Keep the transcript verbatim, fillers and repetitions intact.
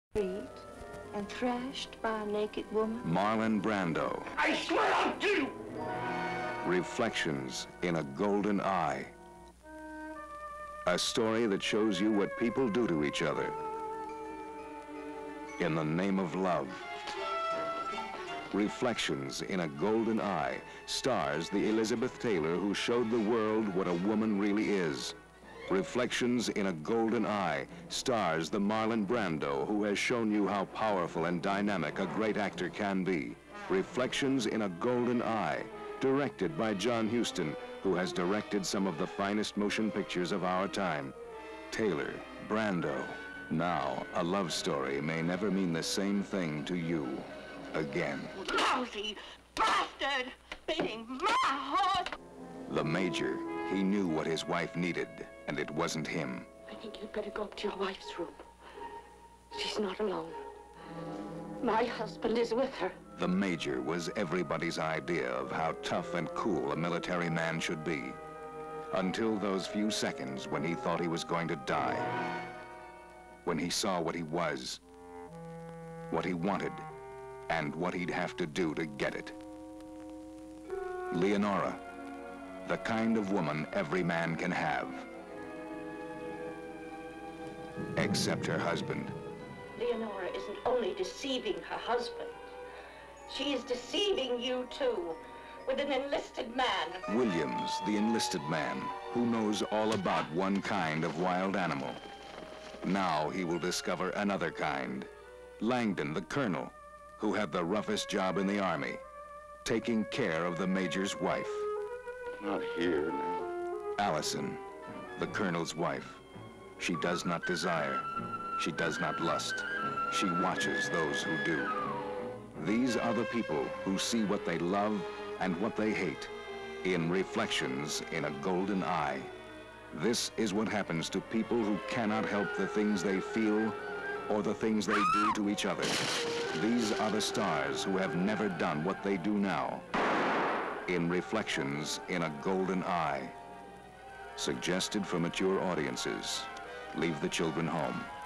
Street and thrashed by a naked woman. Marlon Brando. I swear I'll do! Reflections in a Golden Eye. A story that shows you what people do to each other in the name of love. Reflections in a Golden Eye stars the Elizabeth Taylor who showed the world what a woman really is. Reflections in a Golden Eye stars the Marlon Brando who has shown you how powerful and dynamic a great actor can be. Reflections in a Golden Eye, directed by John Huston, who has directed some of the finest motion pictures of our time. Taylor, Brando. Now, a love story may never mean the same thing to you again. Lousy bastard! Beating my horse! The Major, he knew what his wife needed, and it wasn't him. I think you'd better go up to your wife's room. She's not alone. My husband is with her. The Major was everybody's idea of how tough and cool a military man should be, until those few seconds when he thought he was going to die, when he saw what he was, what he wanted, and what he'd have to do to get it. Leonora, the kind of woman every man can have, except her husband. Leonora isn't only deceiving her husband. She is deceiving you, too, with an enlisted man. Williams, the enlisted man, who knows all about one kind of wild animal. Now he will discover another kind. Langdon, the colonel, who had the roughest job in the army, taking care of the Major's wife. Not here now. Allison, the colonel's wife. She does not desire. She does not lust. She watches those who do. These are the people who see what they love and what they hate in Reflections in a Golden Eye. This is what happens to people who cannot help the things they feel or the things they do to each other. These are the stars who have never done what they do now in Reflections in a Golden Eye. Suggested for mature audiences. Leave the children home.